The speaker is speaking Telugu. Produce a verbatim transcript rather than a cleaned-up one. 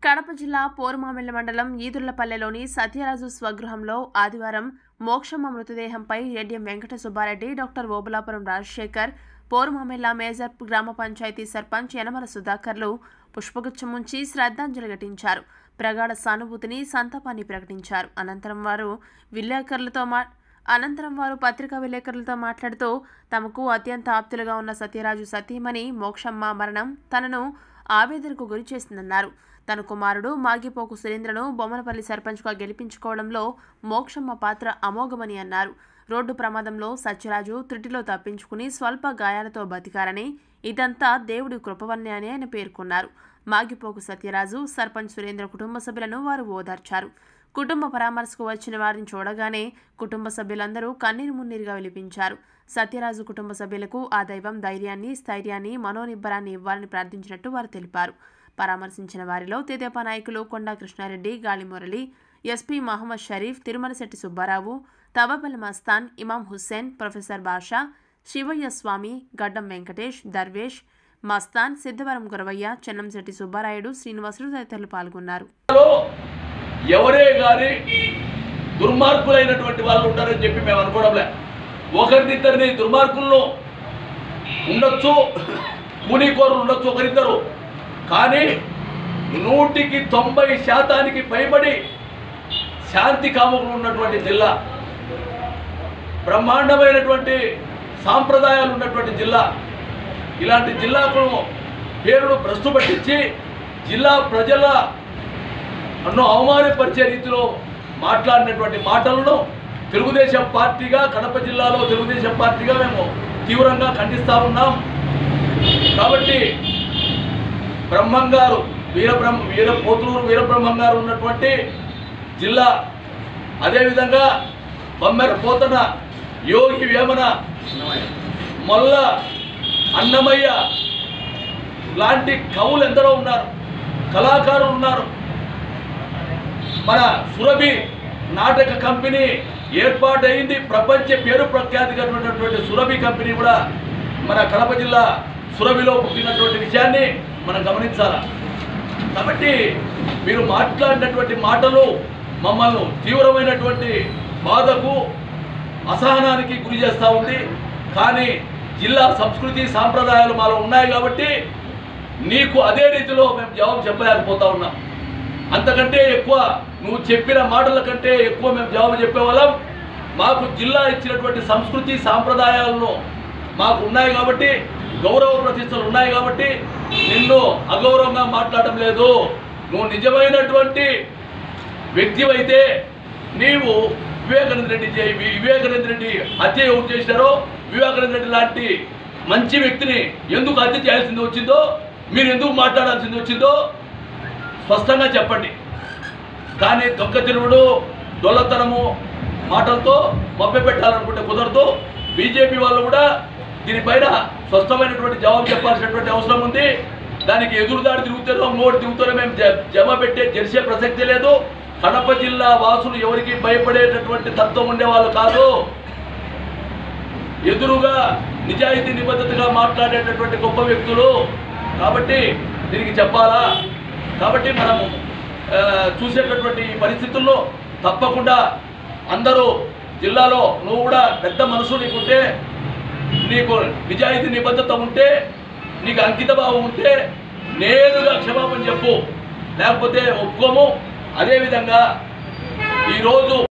కడప జిల్లా పోరుమామిళ్ల మండలం ఈదుర్లపల్లెలోని సత్యరాజు స్వగృహంలో ఆదివారం మోక్షమ్మ మృతదేహంపై రెడ్డి వెంకట సుబ్బారెడ్డి, డాక్టర్ ఓబులాపురం రాజశేఖర్, పోరుమామిళ్ల మేజర్ గ్రామ పంచాయతీ సర్పంచ్ యనమల సుధాకర్లు పుష్పగుచ్చం ఉంచి శ్రద్ధాంజలి ఘటించారు. ప్రగాఢ సానుభూతిని, సంతాపాన్ని ప్రకటించారు. అనంతరం వారు విలేకరులతో మా అనంతరం వారు పత్రికా విలేకరులతో మాట్లాడుతూ తమకు అత్యంత ఆప్తులుగా ఉన్న సత్యరాజు సతీమణి మోక్షమ్మ మరణం తనను ఆవేదనకు గురి చేసిందన్నారు. తన కుమారుడు మాగిపోకు సురేంద్రను బొమ్మలపల్లి సర్పంచ్గా గెలిపించుకోవడంలో మోక్షమ్మ పాత్ర అమోఘమని అన్నారు. రోడ్డు ప్రమాదంలో సత్యరాజు త్రుటిలో తప్పించుకుని స్వల్ప గాయాలతో బతికారని, ఇదంతా దేవుడి కృపవల్లే అని ఆయన పేర్కొన్నారు. మాగిపోకు సత్యరాజు, సర్పంచ్ సురేంద్ర కుటుంబ సభ్యులను వారు ఓదార్చారు. కుటుంబ పరామర్శకు వచ్చిన వారిని చూడగానే కుటుంబ సభ్యులందరూ కన్నీరు మున్నీరుగా విలిపించారు. సత్యరాజు కుటుంబ సభ్యులకు ఆ దైవం ధైర్యాన్ని, స్థైర్యాన్ని, మనోనిబ్బరాన్ని ఇవ్వాలని ప్రార్థించినట్టు వారు తెలిపారు. పరామర్శించిన వారిలో తెదేపా నాయకులు కొండా కృష్ణారెడ్డి, గాలిమురళి, ఎస్పీ మహమ్మద్ షరీఫ్, తిరుమలశెట్టి సుబ్బారావు, తవపల్లి మస్తాన్, ఇమాం హుస్సేన్, ప్రొఫెసర్ బాషా, శివయ్య స్వామి, గడ్డం వెంకటేష్, దర్వేష్, మస్తాన్, సిద్ధవరం గురవయ్య, చెన్నంశెట్టి సుబ్బారాయుడు, శ్రీనివాసులు తదితరులు పాల్గొన్నారు. ఎవరే గాని దుర్మార్గులైనటువంటి వాళ్ళు ఉంటారని చెప్పి మేము అనుకోవడంలే. ఒకరిద్దరిని దుర్మార్గుల్లో ఉండొచ్చు, కూలీకోరులు ఉండొచ్చు ఒకరిద్దరు, కానీ నూటికి తొంభై శాతానికి పైబడి శాంతి కాముకులు ఉన్నటువంటి జిల్లా, బ్రహ్మాండమైనటువంటి సాంప్రదాయాలు ఉన్నటువంటి జిల్లా. ఇలాంటి జిల్లాకు పేరును భ్రష్టు పట్టించి జిల్లా ప్రజల అన్నో అవమానపరిచే రీతిలో మాట్లాడినటువంటి మాటలను తెలుగుదేశం పార్టీగా, కడప జిల్లాలో తెలుగుదేశం పార్టీగా మేము తీవ్రంగా ఖండిస్తూ ఉన్నాం. కాబట్టి బ్రహ్మంగారు వీరబ్రహ్మ వీర పోతులూరు వీరబ్రహ్మంగారు ఉన్నటువంటి జిల్లా, అదేవిధంగా బొమ్మెర పోతన, యోగి వేమన, మొల్ల అన్నమయ్య లాంటి కవులు ఎందరో ఉన్నారు, కళాకారులు ఉన్నారు. మన సురభి నాటక కంపెనీ ఏర్పాటైంది. ప్రపంచ పేరు ప్రఖ్యాతిగా సురభి కంపెనీ కూడా మన కడప జిల్లా సురభిలో పుట్టినటువంటి విషయాన్ని మనం గమనించాలి. కాబట్టి మీరు మాట్లాడినటువంటి మాటలు మమ్మల్ని తీవ్రమైనటువంటి బాధకు, అసహనానికి గురి చేస్తూ ఉంది. కానీ జిల్లా సంస్కృతి సాంప్రదాయాలు మాలో ఉన్నాయి కాబట్టి నీకు అదే రీతిలో మేము జవాబు చెప్పలేకపోతా ఉన్నాం. అంతకంటే ఎక్కువ నువ్వు చెప్పిన మాటల కంటే ఎక్కువ మేము జవాబు చెప్పేవాళ్ళం. మాకు జిల్లా ఇచ్చినటువంటి సంస్కృతి సాంప్రదాయాలను మాకు ఉన్నాయి కాబట్టి, గౌరవ ప్రతిష్టలు ఉన్నాయి కాబట్టి నిన్ను అగౌరవంగా మాట్లాడడం లేదు. నువ్వు నిజమైనటువంటి వ్యక్తివైతే నీవు వివేకానంద రెడ్డి చేయి వివేకానంద రెడ్డి హత్య ఎవరు చేసినారో, వివేకానంద రెడ్డి లాంటి మంచి వ్యక్తిని ఎందుకు హత్య చేయాల్సింది వచ్చిందో, మీరు ఎందుకు మాట్లాడాల్సింది వచ్చిందో స్పష్టంగా చెప్పండి. కానీ దొంగ తిరుగుడు, డొల్లతనము మాటలతో మభ్య పెట్టాలనుకుంటే కుదరదు. బీజేపీ వాళ్ళు కూడా దీనిపైన స్పష్టమైనటువంటి జవాబు చెప్పాల్సినటువంటి అవసరం ఉంది. దానికి ఎదురుదాడి తిరుగుతారో మూడు తిరుగుతారో మేము జమ పెట్టే జరిసే ప్రసక్తి లేదు. కడప జిల్లా వాసులు ఎవరికి భయపడేటటువంటి తత్వం ఉండేవాళ్ళు కాదు. ఎదురుగా నిజాయితీ నిబద్ధతగా మాట్లాడేటటువంటి గొప్ప వ్యక్తులు. కాబట్టి దీనికి చెప్పాలా. కాబట్టి మనము చూసేటటువంటి పరిస్థితుల్లో తప్పకుండా అందరూ జిల్లాలో నువ్వు కూడా పెద్ద మనసు నీకుంటే, నీకు నిజాయితీ నిబద్ధత ఉంటే, నీకు అంకిత భావం ఉంటే నేరుగా క్షమాపణ చెప్పు, లేకపోతే ఒప్పుకోము. అదేవిధంగా ఈరోజు